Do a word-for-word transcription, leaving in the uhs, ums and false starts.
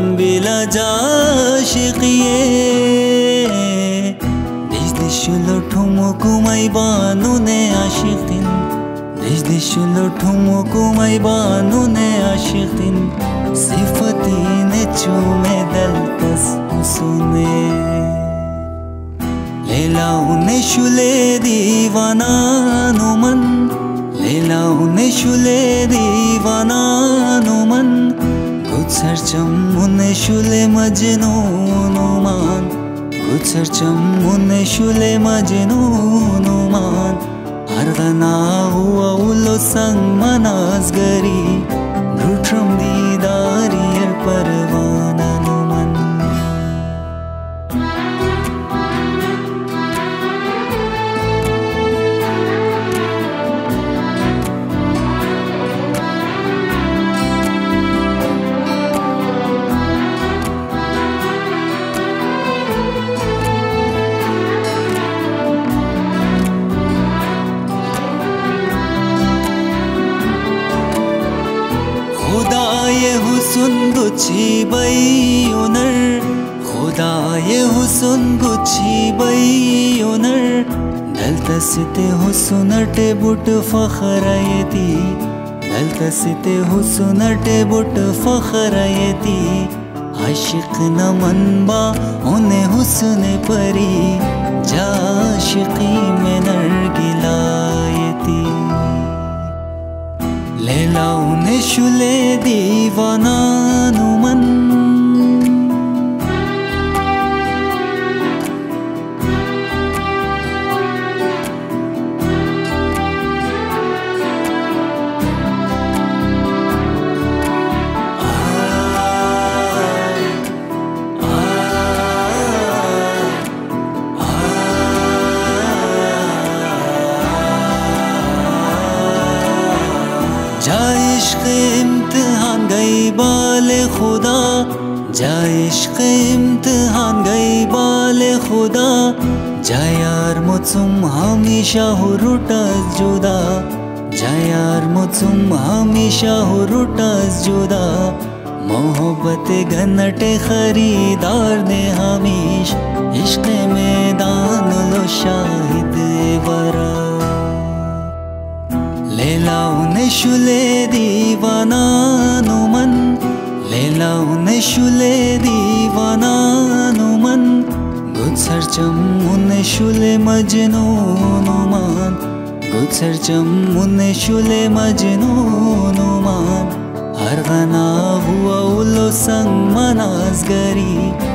من بلا جاشقیه دیش دیشلو ٹھمو کمائی بانو نے عاشقین دیش دیشلو ٹھمو کمائی بانو نے عاشقین صفتی نے چومے دل تس حسنے لیلاؤنے شلے دیوانا نمن لیلاؤنے شلے دیوانا نمن گچھرچم شلے مجنون مان گچھرچم شلے مجنون مان ارغنا ہوا اولو سنگ مناز گری روٹرم دیداری پروانا نمن خدای حسن گچھی بئی اونر خدای حسن گچھی بئی اونر دلتا ستے حسن اٹے بٹ فخر ایتی دلتا ستے حسن اٹے بٹ فخر ایتی عاشق نمن با انہیں حسن پری جا عاشقی میں نرگلا ایتی لیلاؤنے شلے دیوانا نمن جا عشق امتحان گئی بال خدا جا عشق امتحان گئی بال خدا جا یار مجھم ہمیشہ ہو روٹس جدا جا یار مجھم ہمیشہ ہو روٹس جدا محبت گھنٹ خریدار نے ہمیش عشق میدان لو شاہد ورا لیلاؤنے شلے دیوانا نمن لیلاؤنے شلے دیوانا نمن گچھرچم شلے مجنون مان گچھرچم شلے مجنون مان ارغنا ہوا اولو سنگ مناز گری